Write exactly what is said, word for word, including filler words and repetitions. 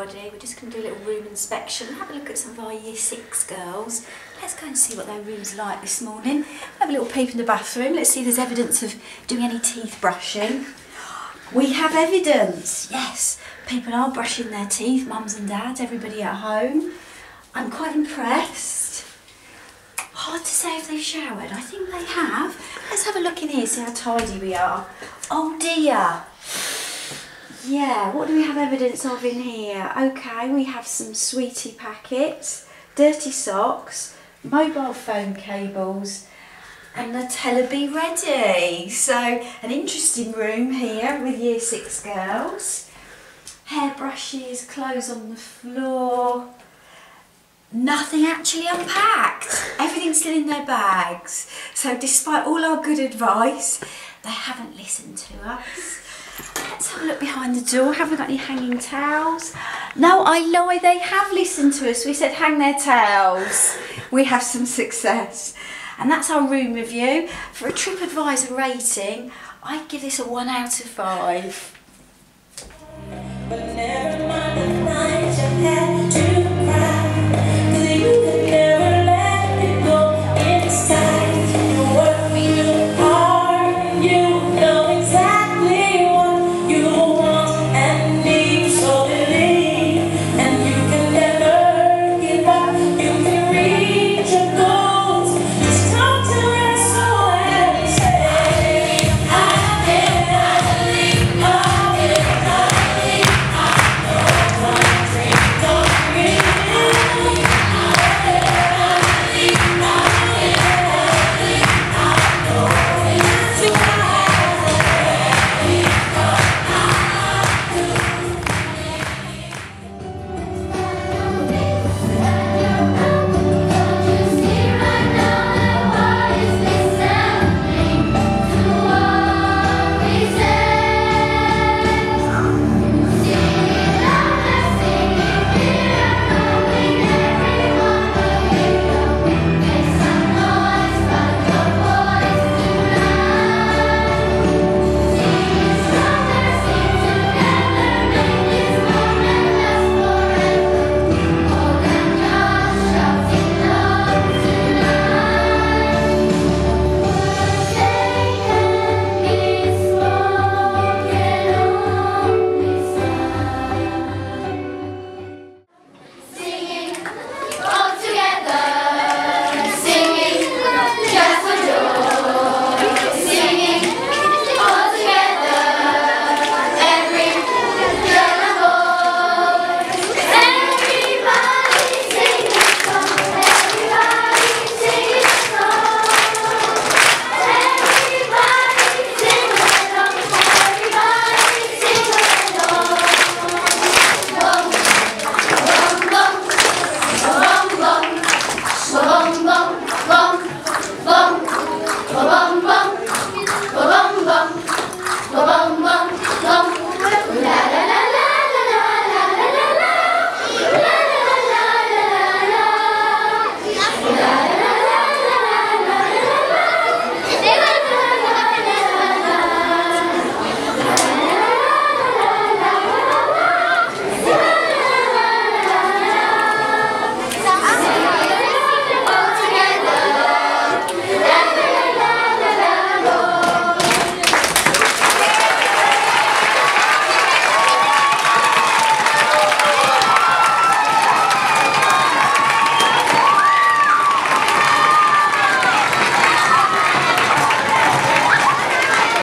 everybody. We're just going to do a little room inspection, have a look at some of our year six girls. Let's go and see what their room's like this morning. Have a little peep in the bathroom. Let's see if there's evidence of doing any teeth brushing. We have evidence, yes. People are brushing their teeth, mums and dads, everybody at home. I'm quite impressed. Hard to say if they've showered. I think they have. Let's have a look in here, see how tidy we are. Oh dear. Yeah, what do we have evidence of in here? Okay, we have some sweetie packets, dirty socks, mobile phone cables, and Nutella Be Ready. So, an interesting room here with year six girls. Hairbrushes, clothes on the floor. Nothing actually unpacked. Everything's still in their bags. So, despite all our good advice, they haven't listened to us. Let's have a look behind the door. Have we got any hanging towels? No, I lie, they have listened to us. We said hang their towels. We have some success. And that's our room review. For a TripAdvisor rating, I'd give this a one out of five. But never mind.